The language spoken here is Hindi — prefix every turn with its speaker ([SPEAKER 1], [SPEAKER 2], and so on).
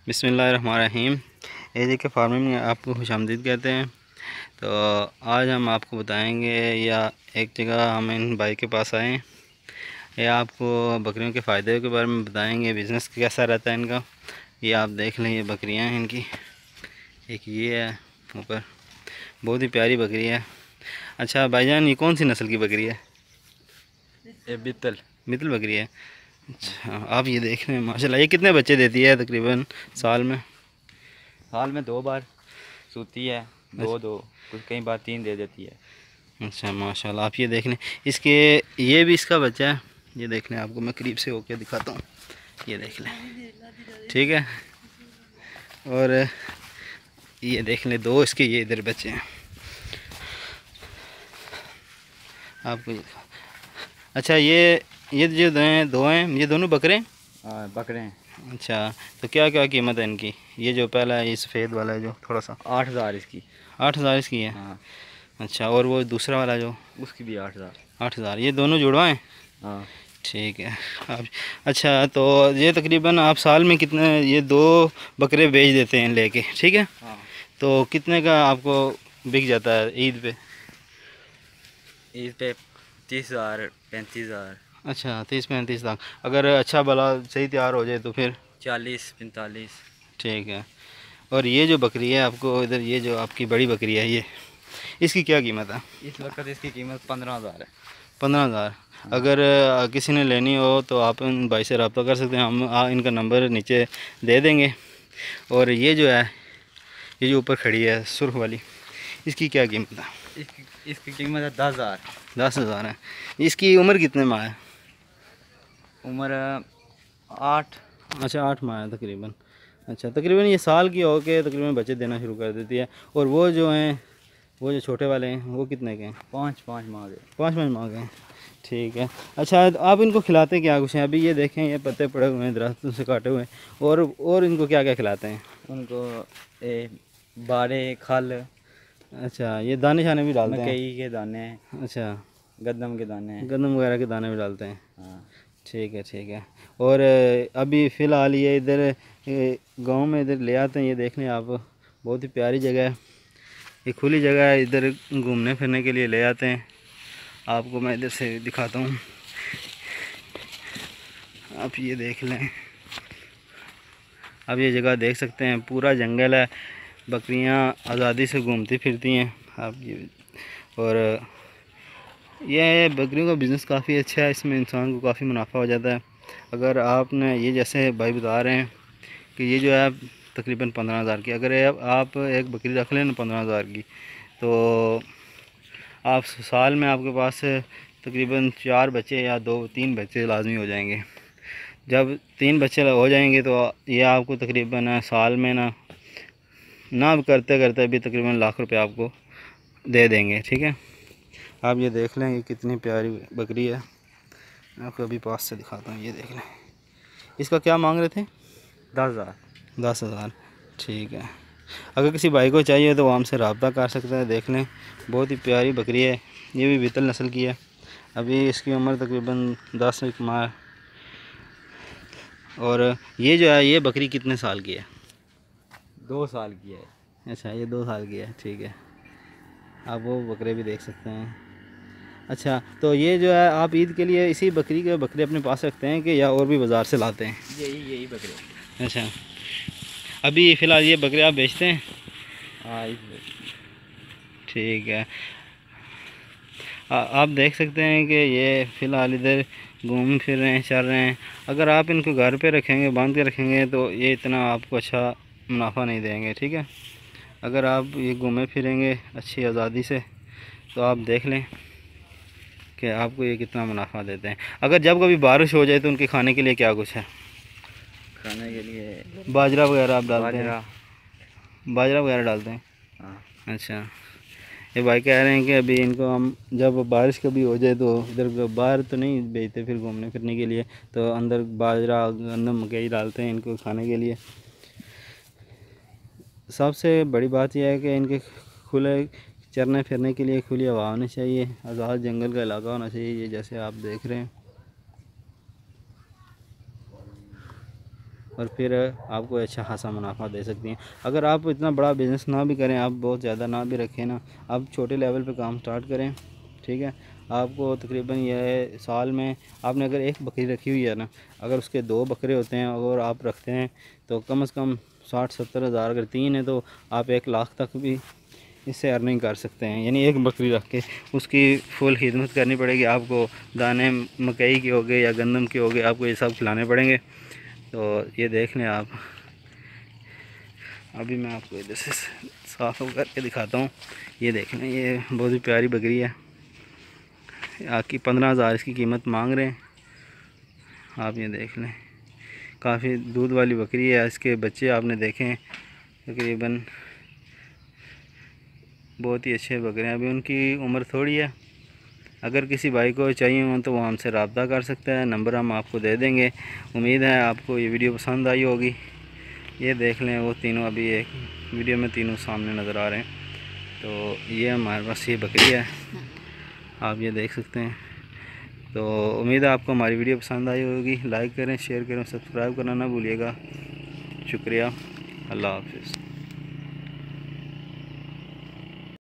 [SPEAKER 1] बिस्मिल्लाहिर्रहमानिर्रहीम। एजी के फार्मिंग में आपको खुशामदीद कहते हैं। तो आज हम आपको बताएंगे या एक जगह हम इन भाई के पास आए हैं, या आपको बकरियों के फ़ायदे के बारे में बताएंगे, बिज़नेस कैसा रहता है इनका। ये आप देख लें, ये बकरियां हैं इनकी। एक ये है ऊपर, बहुत ही प्यारी बकरी है। अच्छा भाईजान, ये कौन सी नस्ल की बकरी है?
[SPEAKER 2] ये बीतल
[SPEAKER 1] बीतल बकरी है। अच्छा, आप ये देख रहे हैं माशाल्लाह। ये कितने बच्चे देती है तकरीबन साल में?
[SPEAKER 2] साल में 2 बार सूती है, दो दो कुछ कई बार 3 दे देती है।
[SPEAKER 1] अच्छा माशाल्लाह, आप ये देख लें। इसके ये भी इसका बच्चा है। ये देख लें, आपको मैं करीब से होके दिखाता हूँ। ये देख लें, ठीक है। और ये देख लें, दो इसके ये इधर बच्चे हैं, आपको ये दिखा। अच्छा, ये जो दो हैं, ये दोनों बकरे हैं?
[SPEAKER 2] हाँ, बकरे हैं।
[SPEAKER 1] अच्छा, तो क्या क्या कीमत है इनकी? ये जो पहला है, ये सफ़ेद वाला है जो थोड़ा सा,
[SPEAKER 2] 8,000 इसकी।
[SPEAKER 1] 8,000 इसकी है।
[SPEAKER 2] हाँ,
[SPEAKER 1] अच्छा, और वो दूसरा वाला जो?
[SPEAKER 2] उसकी भी 8,000।
[SPEAKER 1] 8,000। ये दोनों जुड़वा हैं?
[SPEAKER 2] हाँ,
[SPEAKER 1] ठीक है। आप, अच्छा, तो ये तकरीबन आप साल में कितने ये दो बकरे बेच देते हैं लेके, ठीक है?
[SPEAKER 2] हाँ।
[SPEAKER 1] तो कितने का आपको बिक जाता है ईद पे?
[SPEAKER 2] ईद पे 30,000 35,000।
[SPEAKER 1] अच्छा, 30-35 लाख। अगर अच्छा भला सही तैयार हो जाए तो फिर?
[SPEAKER 2] 40-45।
[SPEAKER 1] ठीक है। और ये जो बकरी है आपको इधर, ये जो आपकी बड़ी बकरी है, ये इसकी क्या कीमत है?
[SPEAKER 2] इस वक्त इसकी कीमत 15,000 है।
[SPEAKER 1] 15,000।
[SPEAKER 2] हाँ।
[SPEAKER 1] अगर किसी ने लेनी हो तो आप इन भाई से रब्ता कर सकते हैं। हम इनका नंबर नीचे दे देंगे। और ये जो है, ये जो ऊपर खड़ी है सुर्ख वाली, इसकी क्या कीमत है?
[SPEAKER 2] इसकी कीमत है 10,000।
[SPEAKER 1] 10,000 है। इसकी उम्र कितने माह है?
[SPEAKER 2] उम्र 8।
[SPEAKER 1] अच्छा, 8 माह है तकरीबन। अच्छा, तकरीबन ये साल की हो के तकरीबन बच्चे देना शुरू कर देती है। और वो जो हैं, वो जो छोटे वाले हैं, वो कितने के हैं?
[SPEAKER 2] 5-5 माह के।
[SPEAKER 1] 5-5 माह के हैं। ठीक है। अच्छा, तो आप इनको खिलाते क्या कुछ हैं? अभी ये देखें, ये पत्ते पड़े हुए हैं दरख्तों से काटे हुए हैं। और इनको क्या क्या खिलाते हैं?
[SPEAKER 2] उनको बाड़े, खल,
[SPEAKER 1] अच्छा, ये दाने शाने भी डालते हैं?
[SPEAKER 2] मकई के दाने,
[SPEAKER 1] अच्छा,
[SPEAKER 2] गंदम के दाने।
[SPEAKER 1] गंदम वगैरह के दाने भी डालते हैं।
[SPEAKER 2] हाँ।
[SPEAKER 1] ठीक है, ठीक है। और अभी फ़िलहाल ये इधर गांव में इधर ले आते हैं। ये देख लें आप, बहुत ही प्यारी जगह है, ये खुली जगह है। इधर घूमने फिरने के लिए ले आते हैं। आपको मैं इधर से दिखाता हूँ, आप ये देख लें। अब ये जगह देख सकते हैं, पूरा जंगल है, बकरियां आज़ादी से घूमती फिरती हैं। आप ये, और ये बकरियों का बिज़नेस काफ़ी अच्छा है, इसमें इंसान को काफ़ी मुनाफा हो जाता है। अगर आपने ये जैसे भाई बता रहे हैं कि ये जो है तकरीबन 15,000 की, अगर आप एक बकरी रख लें ना 15,000 की, तो आप साल में आपके पास तकरीबन 4 बच्चे या 2-3 बच्चे लाजमी हो जाएंगे। जब 3 बच्चे हो जाएंगे तो ये आपको तकरीबन साल में ना करते करते भी तकरीबन लाख रुपए आपको दे देंगे, ठीक है। आप ये देख लें, ये कितनी प्यारी बकरी है। आपको अभी पास से दिखाता हूँ, ये देख लें। इसका क्या मांग रहे थे?
[SPEAKER 2] 10,000।
[SPEAKER 1] 10,000। ठीक है। अगर किसी भाई को चाहिए तो वो हमसे रब्ता कर सकते हैं। देख लें, बहुत ही प्यारी बकरी है। ये भी बीतल नस्ल की है। अभी इसकी उम्र तकरीबन 10 एक माह है। और ये जो है, ये बकरी कितने साल की है?
[SPEAKER 2] 2 साल की है।
[SPEAKER 1] अच्छा, ये 2 साल की है। ठीक है, आप वो बकरे भी देख सकते हैं। अच्छा, तो ये जो है, आप ईद के लिए इसी बकरी के बकरे अपने पास रखते हैं कि या और भी बाज़ार से लाते हैं?
[SPEAKER 2] यही बकरे।
[SPEAKER 1] अच्छा, अभी फ़िलहाल ये बकरे आप बेचते हैं?
[SPEAKER 2] हाँ,
[SPEAKER 1] ठीक है। आप देख सकते हैं कि ये फ़िलहाल इधर घूम फिर रहे हैं, चल रहे हैं। अगर आप इनको घर पे रखेंगे, बांध के रखेंगे, तो ये इतना आपको अच्छा मुनाफा नहीं देंगे, ठीक है। अगर आप ये घूमे फिरेंगे अच्छी आज़ादी से, तो आप देख लें कि आपको ये कितना मुनाफा देते हैं। अगर जब कभी बारिश हो जाए तो उनके खाने के लिए क्या कुछ है?
[SPEAKER 2] खाने के लिए
[SPEAKER 1] बाजरा वगैरह आप डालते
[SPEAKER 2] बाजरा।
[SPEAKER 1] हैं? बाजरा वगैरह डालते हैं।
[SPEAKER 2] हाँ।
[SPEAKER 1] अच्छा, ये भाई कह रहे हैं कि अभी इनको हम जब बारिश कभी हो जाए तो इधर बाहर तो नहीं भेजते फिर घूमने फिरने के लिए, तो अंदर बाजरा, गंदम, मकई डालते हैं इनको खाने के लिए। सबसे बड़ी बात यह है कि इनके खुले चरने फिरने के लिए खुली हवा होनी चाहिए, आज़ाद जंगल का इलाका होना चाहिए, ये जैसे आप देख रहे हैं। और फिर आपको अच्छा खासा मुनाफा दे सकती हैं। अगर आप इतना बड़ा बिज़नेस ना भी करें, आप बहुत ज़्यादा ना भी रखें ना, आप छोटे लेवल पे काम स्टार्ट करें, ठीक है। आपको तकरीबन यह साल में आपने अगर एक बकरी रखी हुई है ना, अगर उसके 2 बकरे होते हैं और आप रखते हैं तो कम से कम 60-70 हज़ार, अगर 3 है तो आप 1 लाख तक भी इससे अर्निंग कर सकते हैं। यानी एक बकरी रख के उसकी फुल खिदमत करनी पड़ेगी आपको। दाने मकई के हो गए या गंदम के हो गए, आपको ये सब खिलाने पड़ेंगे। तो ये देख लें आप। अभी मैं आपको इधर से साफ करके दिखाता हूँ। ये देख लें, ये बहुत ही प्यारी बकरी है। आपकी 15,000 इसकी कीमत मांग रहे हैं। आप ये देख लें, काफ़ी दूध वाली बकरी है। इसके बच्चे आपने देखे हैं, तकरीबन बहुत ही अच्छे बकरे हैं। अभी उनकी उम्र थोड़ी है। अगर किसी भाई को चाहिए हो तो वो हमसे रब्ता कर सकता है, नंबर हम आपको दे देंगे। उम्मीद है आपको ये वीडियो पसंद आई होगी। ये देख लें, वो तीनों अभी एक वीडियो में तीनों सामने नज़र आ रहे हैं। तो ये हमारे पास ये बकरी है, आप ये देख सकते हैं। तो उम्मीद है आपको हमारी वीडियो पसंद आई होगी। लाइक करें, शेयर करें, सब्सक्राइब करना ना भूलिएगा। शुक्रिया। अल्लाह हाफ़िज़।